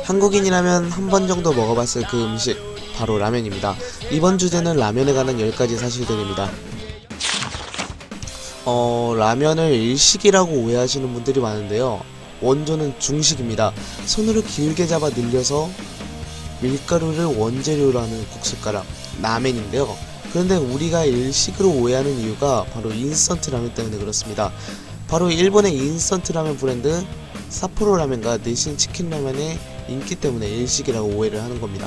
한국인이라면 한 번 정도 먹어봤을 그 음식, 바로 라면입니다. 이번 주제는 라면에 관한 10가지 사실들입니다. 라면을 일식이라고 오해하시는 분들이 많은데요. 원조는 중식입니다. 손으로 길게 잡아 늘려서 밀가루를 원재료로 하는 국숫가락, 라멘인데요. 그런데 우리가 일식으로 오해하는 이유가 바로 인스턴트 라면 때문에 그렇습니다. 바로 일본의 인스턴트 라면 브랜드 사포로 라면과 니신 치킨 라면의 인기 때문에 일식이라고 오해를 하는 겁니다.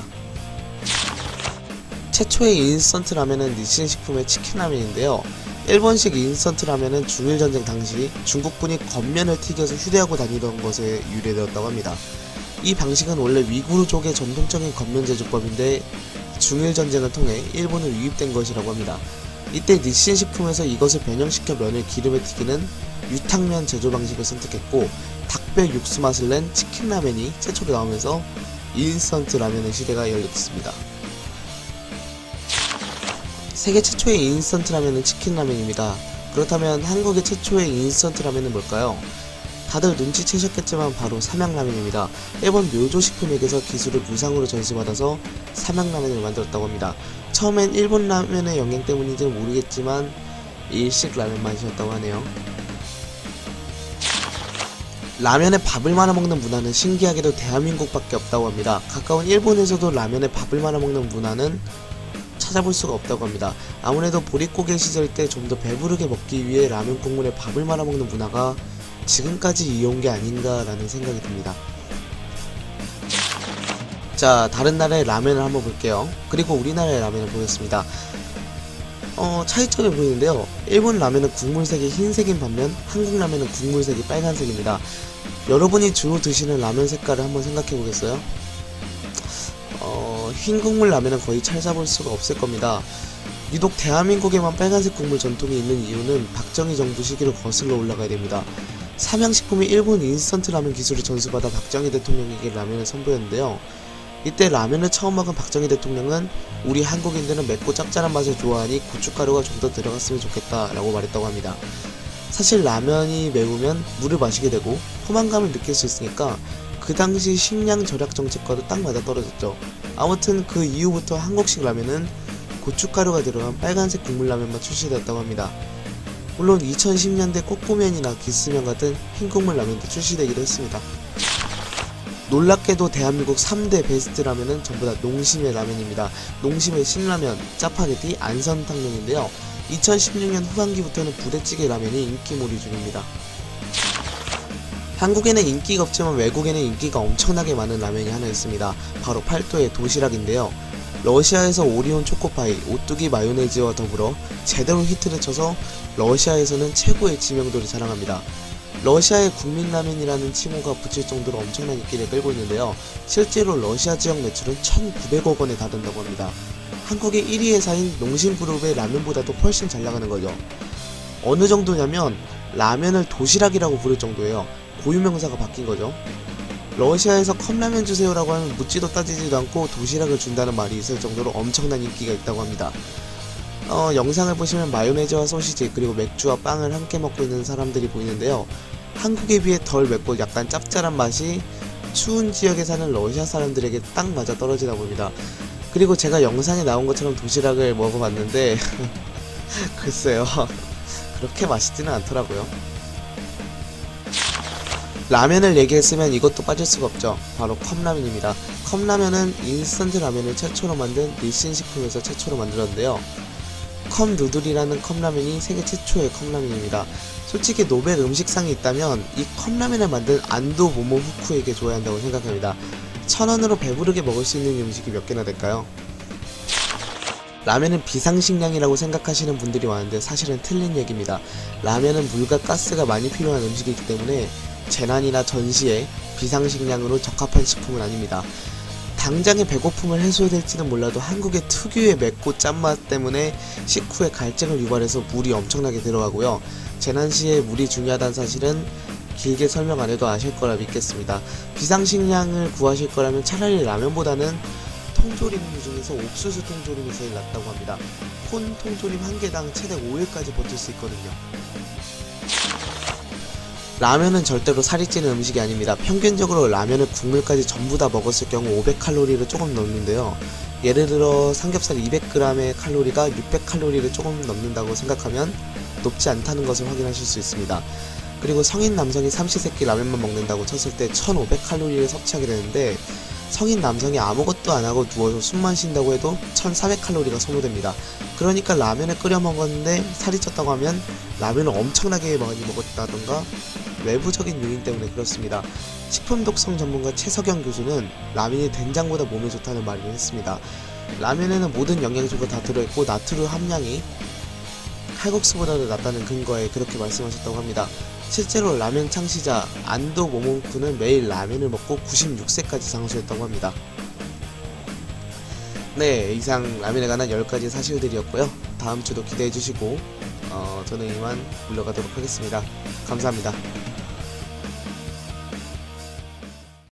최초의 인스턴트 라면은 니신 식품의 치킨 라면인데요. 일본식 인스턴트 라면은 중일전쟁 당시 중국군이 겉면을 튀겨서 휴대하고 다니던 것에 유래되었다고 합니다. 이 방식은 원래 위구르족의 전통적인 겉면 제조법인데 중일전쟁을 통해 일본에 유입된 것이라고 합니다. 이때 니신 식품에서 이것을 변형시켜 면을 기름에 튀기는 유탕면 제조 방식을 선택했고 닭뼈 육수 맛을 낸 치킨 라면이 최초로 나오면서 인스턴트 라면의 시대가 열렸습니다. 세계 최초의 인스턴트 라면은 치킨 라면입니다. 그렇다면 한국의 최초의 인스턴트 라면은 뭘까요? 다들 눈치채셨겠지만 바로 삼양라면입니다. 일본 묘조식품에게서 기술을 무상으로 전수받아서 삼양라면을 만들었다고 합니다. 처음엔 일본 라면의 영향 때문인지는 모르겠지만 일식 라면 맛이었다고 하네요. 라면에 밥을 말아 먹는 문화는 신기하게도 대한민국밖에 없다고 합니다. 가까운 일본에서도 라면에 밥을 말아 먹는 문화는 찾아볼 수가 없다고 합니다. 아무래도 보릿고개 시절 때 좀 더 배부르게 먹기 위해 라면 국물에 밥을 말아 먹는 문화가 지금까지 이어온 게 아닌가 라는 생각이 듭니다. 자, 다른 나라의 라면을 한번 볼게요. 그리고 우리나라의 라면을 보겠습니다. 차이점이 보이는데요. 일본 라면은 국물색이 흰색인 반면 한국 라면은 국물색이 빨간색입니다. 여러분이 주로 드시는 라면 색깔을 한번 생각해 보겠어요? 흰 국물 라면은 거의 찾아볼 수가 없을 겁니다. 유독 대한민국에만 빨간색 국물 전통이 있는 이유는 박정희 정부 시기로 거슬러 올라가야 됩니다. 삼양식품이 일본 인스턴트 라면 기술을 전수받아 박정희 대통령에게 라면을 선보였는데요. 이때 라면을 처음 먹은 박정희 대통령은 우리 한국인들은 맵고 짭짤한 맛을 좋아하니 고춧가루가 좀 더 들어갔으면 좋겠다 라고 말했다고 합니다. 사실 라면이 매우면 물을 마시게 되고 포만감을 느낄 수 있으니까 그 당시 식량 절약 정책과도 딱 맞아떨어졌죠. 아무튼 그 이후부터 한국식 라면은 고춧가루가 들어간 빨간색 국물라면만 출시되었다고 합니다. 물론 2010년대 꼬꼬면이나 기스면 같은 흰국물 라면도 출시되기도 했습니다. 놀랍게도 대한민국 3대 베스트 라면은 전부 다 농심의 라면입니다. 농심의 신라면, 짜파게티, 안성탕면인데요. 2016년 후반기부터는 부대찌개 라면이 인기몰이 중입니다. 한국에는 인기가 없지만 외국에는 인기가 엄청나게 많은 라면이 하나 있습니다. 바로 팔도의 도시락인데요. 러시아에서 오리온 초코파이, 오뚜기 마요네즈와 더불어 제대로 히트를 쳐서 러시아에서는 최고의 지명도를 자랑합니다. 러시아의 국민라면이라는 칭호가 붙일 정도로 엄청난 인기를 끌고 있는데요. 실제로 러시아 지역 매출은 1,900억 원에 달한다고 합니다. 한국의 1위 회사인 농심그룹의 라면보다도 훨씬 잘 나가는 거죠. 어느 정도냐면 라면을 도시락이라고 부를 정도예요. 고유명사가 바뀐 거죠. 러시아에서 컵라면 주세요라고 하면 묻지도 따지지도 않고 도시락을 준다는 말이 있을 정도로 엄청난 인기가 있다고 합니다. 영상을 보시면 마요네즈와 소시지 그리고 맥주와 빵을 함께 먹고 있는 사람들이 보이는데요. 한국에 비해 덜 맵고 약간 짭짤한 맛이 추운 지역에 사는 러시아 사람들에게 딱 맞아 떨어지다 봅니다. 그리고 제가 영상에 나온 것처럼 도시락을 먹어봤는데 글쎄요, 그렇게 맛있지는 않더라고요. 라면을 얘기했으면 이것도 빠질 수가 없죠. 바로 컵라면입니다. 컵라면은 인스턴트 라면을 최초로 만든 니신 식품에서 최초로 만들었는데요. 컵 누들이라는 컵라면이 세계 최초의 컵라면입니다. 솔직히 노벨 음식상이 있다면 이 컵라면을 만든 안도 모모후쿠에게 줘야 한다고 생각합니다. 1,000원으로 배부르게 먹을 수 있는 음식이 몇 개나 될까요? 라면은 비상식량이라고 생각하시는 분들이 많은데 사실은 틀린 얘기입니다. 라면은 물과 가스가 많이 필요한 음식이기 때문에 재난이나 전시에 비상식량으로 적합한 식품은 아닙니다. 당장의 배고픔을 해소될지는 몰라도 한국의 특유의 맵고 짠맛 때문에 식후에 갈증을 유발해서 물이 엄청나게 들어가고요. 재난시에 물이 중요하다는 사실은 길게 설명 안해도 아실 거라 믿겠습니다. 비상식량을 구하실 거라면 차라리 라면보다는 통조림 중에서 옥수수 통조림이 제일 낫다고 합니다. 콘 통조림 한 개당 최대 5일까지 버틸 수 있거든요. 라면은 절대로 살이 찌는 음식이 아닙니다. 평균적으로 라면을 국물까지 전부 다 먹었을 경우 500칼로리를 조금 넘는데요. 예를 들어 삼겹살 200g의 칼로리가 600칼로리를 조금 넘는다고 생각하면 높지 않다는 것을 확인하실 수 있습니다. 그리고 성인 남성이 삼시세끼 라면만 먹는다고 쳤을 때 1500칼로리를 섭취하게 되는데, 성인 남성이 아무것도 안하고 누워서 숨만 쉰다고 해도 1400칼로리가 소모됩니다. 그러니까 라면을 끓여 먹었는데 살이 쪘다고 하면 라면을 엄청나게 많이 먹었다던가 외부적인 요인 때문에 그렇습니다. 식품독성 전문가 최석영 교수는 라면이 된장보다 몸에 좋다는 말을 했습니다. 라면에는 모든 영양소가 다 들어있고 나트륨 함량이 칼국수보다도 낮다는 근거에 그렇게 말씀하셨다고 합니다. 실제로 라면 창시자 안도 모몬쿠는 매일 라면을 먹고 96세까지 장수했다고 합니다. 네, 이상 라면에 관한 10가지 사실들이었고요. 다음주도 기대해주시고 저는 이만 물러가도록 하겠습니다. 감사합니다.